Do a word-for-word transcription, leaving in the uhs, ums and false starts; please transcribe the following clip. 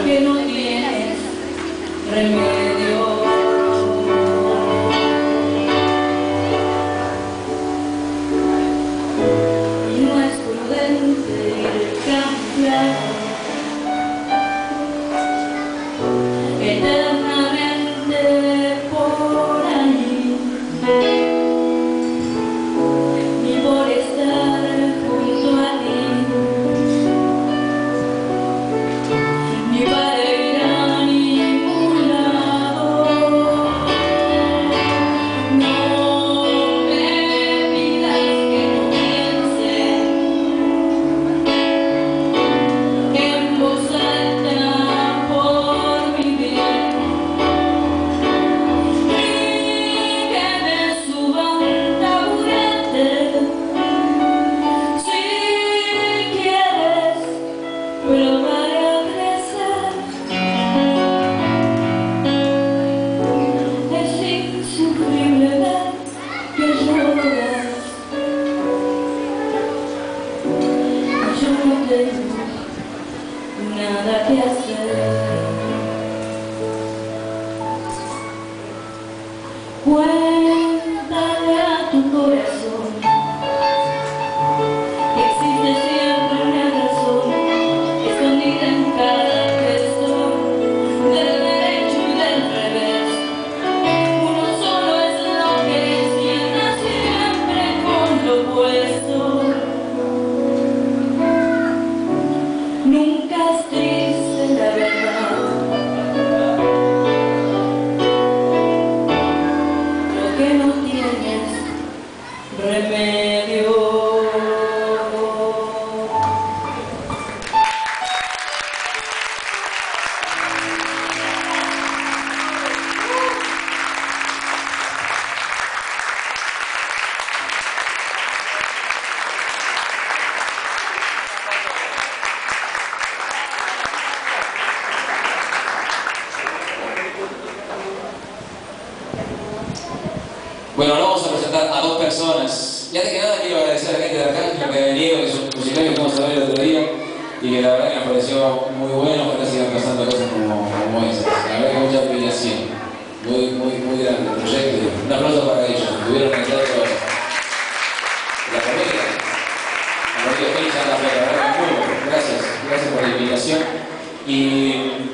porque no tienes remedio. Y no es prudente ir cambiando eternamente por ahí, ni por estar junto a ti, ni para ir a ningún lado. No me pidas que no piense en voz alta por mi bien, ni que me suba un taburete. Si quieres probar a crecer, es insufrible ver que lloras. Yo no tengo nada que hacer. Cuéntale a tu corazón que existe siempre una razón escondida en cada gesto, del derecho y del revés. Uno solo es lo que es, quien nace siempre con lo opuesto. Nunca es triste la verdad, lo que no tienes remedio. Bueno, ahora vamos a presentar a dos personas. Y antes que nada quiero agradecer a la gente de Arcángel, de Diego, que es un musical que fuimos a ver el otro día y que la verdad que me pareció muy bueno. Ojalá sigan pasando cosas como, como esas. La verdad que mucha admiración, muy, muy, muy grande el proyecto. Un aplauso para ellos, estuvieron en el teatro de la comedia. La comedia de Santa Fe, la verdad que muy bueno. Gracias, gracias por la invitación. Y